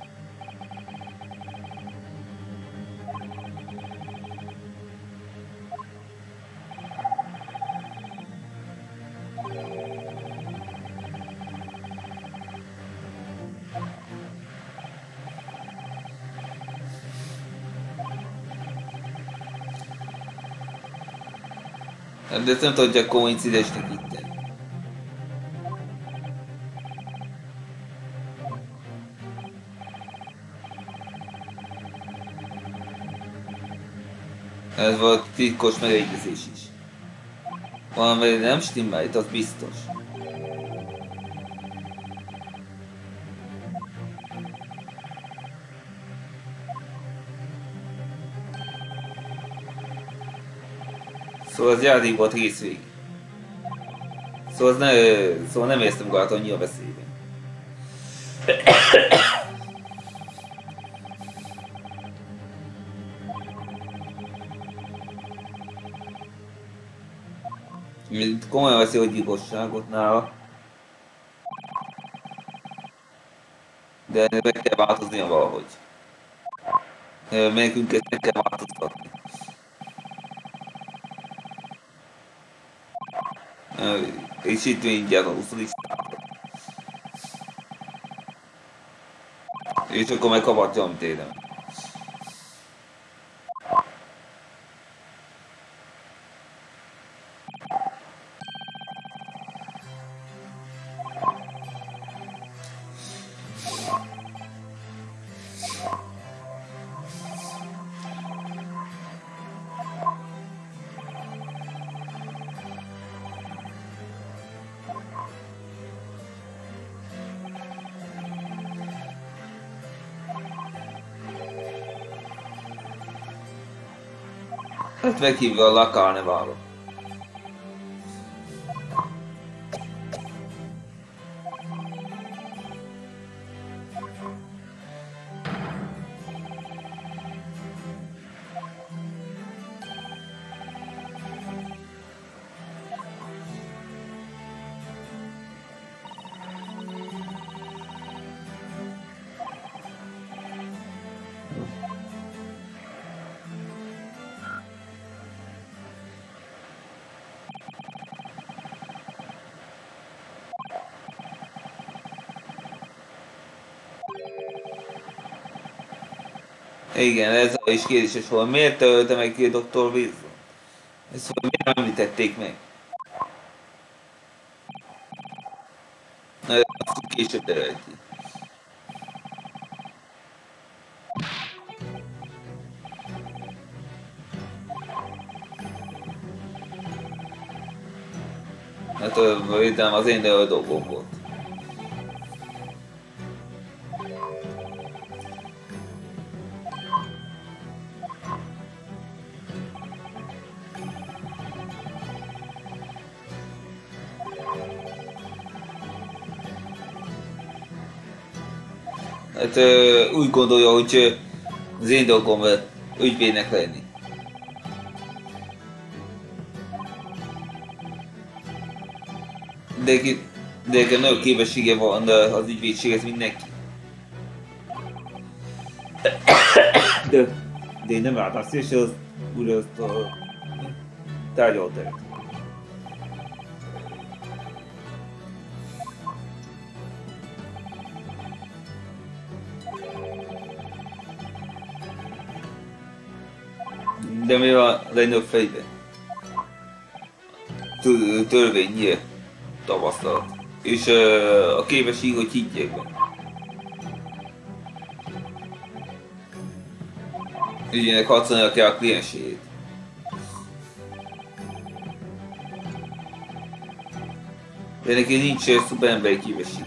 De ezt nem tudják koincidensnek itten. Ez volt titkos megegyezés is. Valami nem stimmel itt, az biztos. Szóval az játék volt rész végig. Szóval, az ne, szóval nem éreztem magát annyira veszélyben. Komolyan veszi, hogy gyilkosságot nála. De meg kell változnia valahogy. Nekünk ezt meg kell változtatni. És itt mindjárt a huszadik század. És akkor megkaphatja, amit érem. Hát meghívja a La Carnevalo. Igen, ez is kérdéses volt. Miért ölte meg ki doktor Wilson? Ezt miért nem említették meg? Na, azt később derült ki. Hát védelem az én dolgom volt. Hát úgy gondolja, hogy az én dolgom ügyvédnek lenni. De nekem nagyon képessége van az ügyvédséghez mindenki. De, de én nem álltam és az úgy azt a tárgyalteret. De mi van a legnagyobb fejben? Törvényi tapasztalat. És uh, a képesség, hogy higgyék benne. Ügyének harcolnia kell a klienségét. De neki nincs szuperemberi képessége.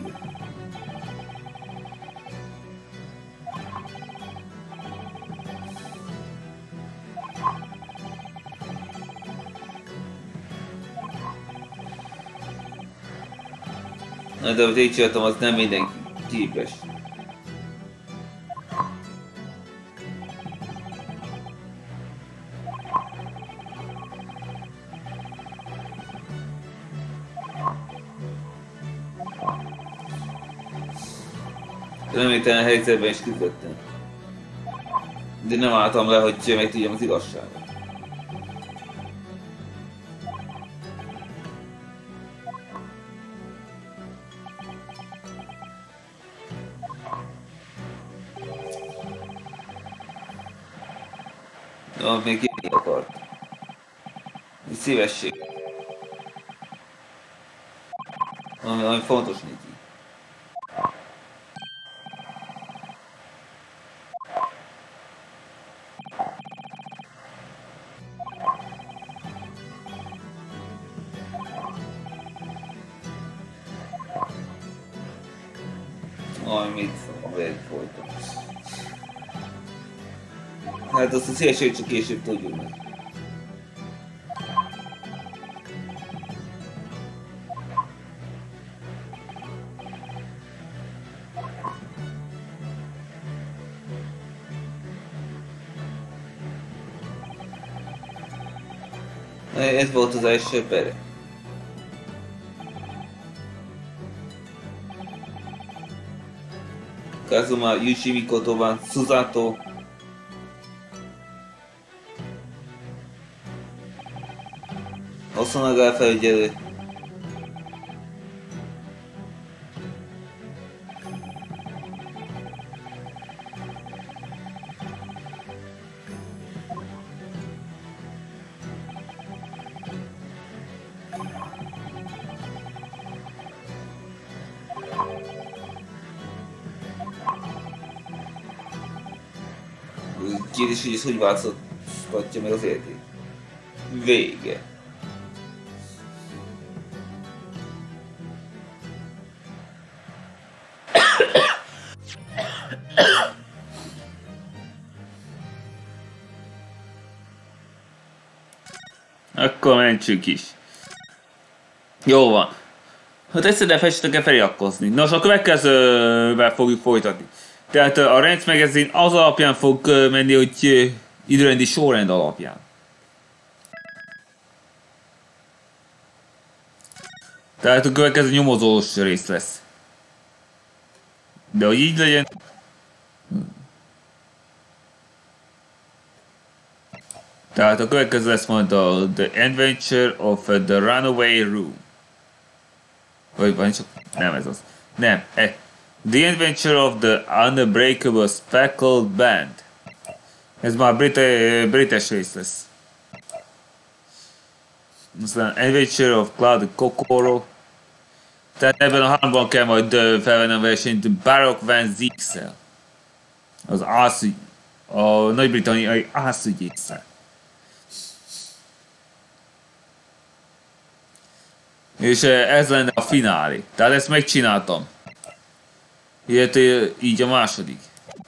De amit én csináltam, az nem mindenki képes. Reménytelen helyzetben is küzdöttem. De nem álltam le, hogy megtudjam az igazságot. Amit még kérni akart. Egy szívesség. Ami, ami fontos neki. Amit a vért folyton. Hát azt a szélség csak később tudjuk meg. Ez volt az első pere. Kazuma Yoshimiko van Suzato. Hosonaga felügyelő. Kérdés, hogy ez hogy változtatja meg az érték. Vége. Akkor mentsük is. Jó van. Hát egyszerűen festetek-e feliratkozni. Nos, a következővel fogjuk folytatni. Tehát a Rent Magazine az alapján fog menni, hogy időrendi sorrend alapján. Tehát a következő nyomozós rész lesz. De hogy így legyen... Tehát a következő lesz majd a The Adventure of the Runaway Room. Vagy van csak... Nem ez az. Nem. E. The Adventure of the Unbreakable Speckled Band. Ez már brit brites rész lesz. Aztán Adventure of Cloud Kokoro. Tehát ebben a háromban kell majd felvennem a versenyt Barack Van Zix-szel. Az ászügy... A nagy-britanniai ászügyésszel. És ez lenne a finálé. Tehát ezt megcsináltam. Illetve így a második.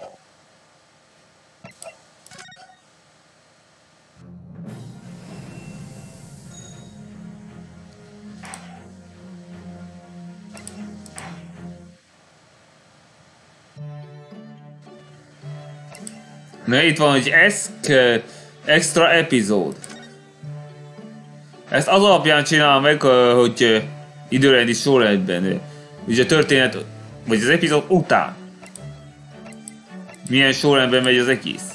Na itt van, hogy ez extra epizód. Ezt az alapján csinálom meg, hogy időrendi sorrendben. Ugye a történet, vagy az epizód után. Milyen sorrendben megy az egész.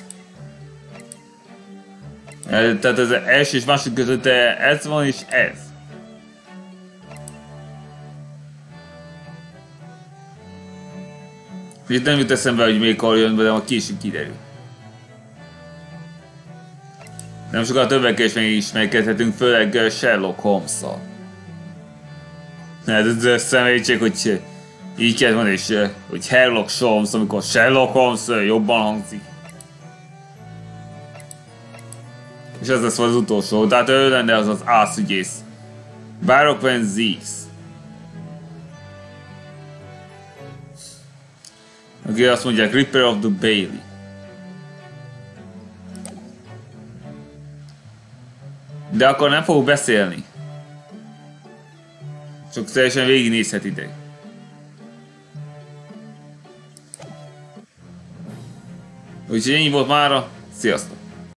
Tehát az első és második között ez van és ez. Itt nem jut eszembe, hogy még hol jön be, de a később kiderül. Nem sokkal többekkel is megismerkedhetünk, főleg Sherlock Holmes-szal. Hát ez személyiség, hogy így kell mondani, és hogy Sherlock Holmes, amikor Sherlock Holmes jobban hangzik. És ez lesz az utolsó, tehát ő lenne az az ászügyész. Barack Van Zix. Aki azt mondják, Ripper of the Bailey. De akkor nem fogok beszélni. Csak teljesen végignézhetitek. Úgyhogy ennyi volt mára. Sziasztok!